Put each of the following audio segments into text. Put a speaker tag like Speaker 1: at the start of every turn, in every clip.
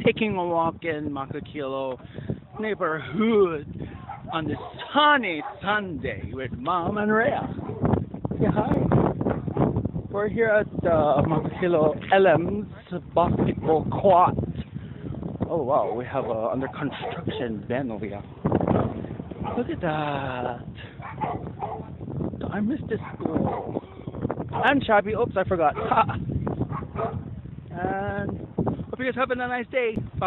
Speaker 1: taking a walk in MAKAKILO neighborhood on this sunny Sunday with Mom and Rhea. Say hi. We're here at MAKAKILO LM's basketball court. Oh wow, we have a under construction venue. Look at that. I missed this school. And Shabby, oops, I forgot. And hope you guys having a nice day. Bye.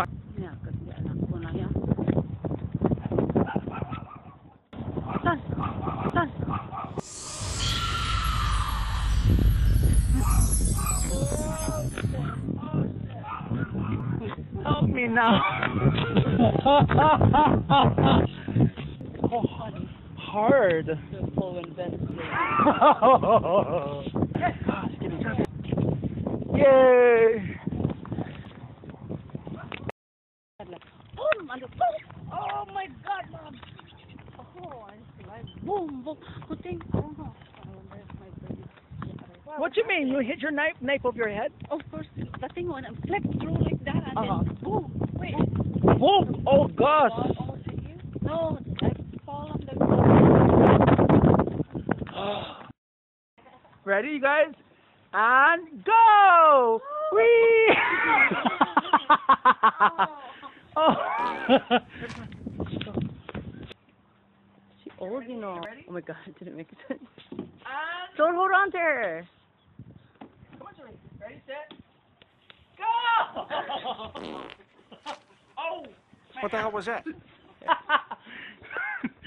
Speaker 1: Help me now. Oh, hard. Yay!
Speaker 2: Oh my God, Mom! Oh, boom, boom.
Speaker 1: What do you mean? You hit your nape of your head?
Speaker 2: Of course, the thing when I'm flipped through like that and then boom. Wait.
Speaker 1: Boom! Oh gosh!
Speaker 2: No, I fall on the ground.
Speaker 1: Ready, you guys? And go! Whee! Oh.
Speaker 2: She old, you know. Oh my God, it didn't make sense. Don't hold on to her.
Speaker 1: Come on, Julie. Ready, set, go! Oh!
Speaker 3: What the hell was that?